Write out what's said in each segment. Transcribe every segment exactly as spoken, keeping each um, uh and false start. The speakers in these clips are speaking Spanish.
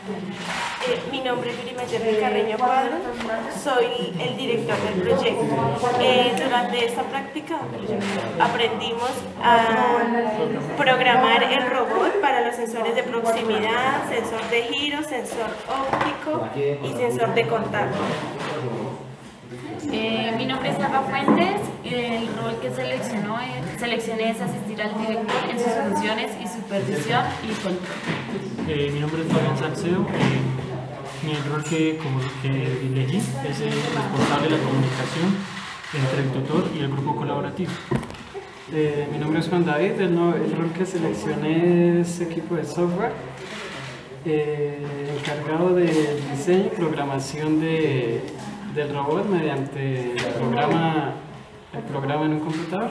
Eh, mi nombre es Yuri Mayerly Carreño Cuadro, soy el director del proyecto. Eh, durante esta práctica aprendimos a programar el robot para los sensores de proximidad, sensor de giro, sensor óptico y sensor de contacto. Eh, mi nombre es Alba Fuentes, el rol que seleccionó, eh, seleccioné es asistir al director en sus funciones y supervisión y control. Eh, mi nombre es Fabián Salcedo, eh, mi rol que, como que elegí es el responsable de la comunicación entre el tutor y el grupo colaborativo. Eh, mi nombre es Juan David, el, no, el rol que seleccioné es equipo de software, eh, encargado de diseño y programación de, del robot mediante el programa, el programa en un computador.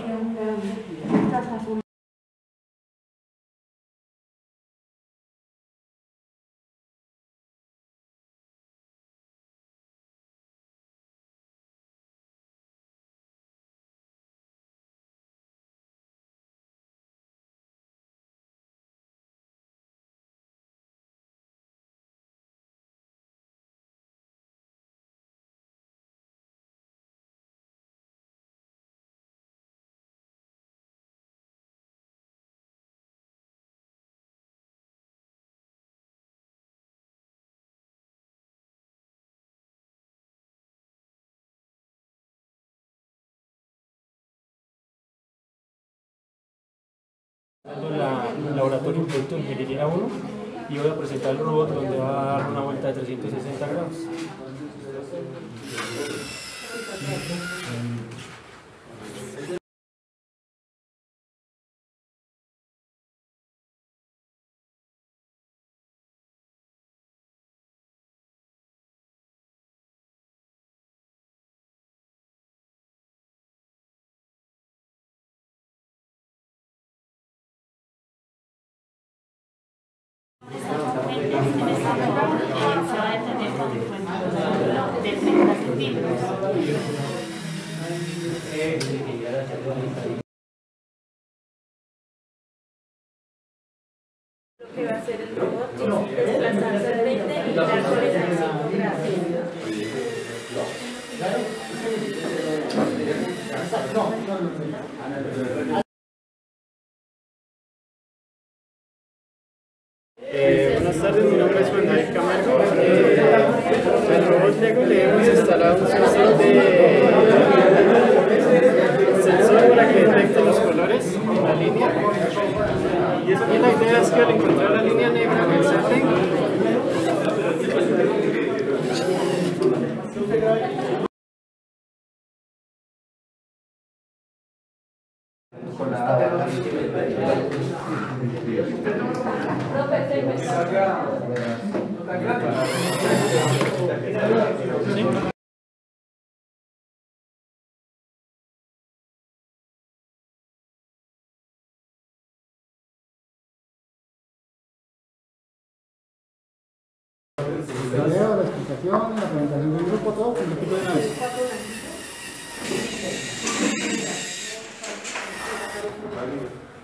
La, el laboratorio un proyecto de ingeniería uno y voy a presentar el robot donde va a dar una vuelta de trescientos sesenta grados. En esta robot eh, se va a detener cuando encuentre un ángulo de treinta centímetros. Lo que va a hacer el robot es desplazarse al frente y dar cuarenta y cinco grados. Eh, buenas tardes, mi nombre es Juan David Camargo. Eh, el robot Lego le hemos instalado un sensor, de, sensor para que detecte los colores en la línea. Y la idea es que al encontrar la línea negra en el sartén, con la... ¿Sí? La leo, la explicación, la presentación del grupo, todo con equipo de una vez.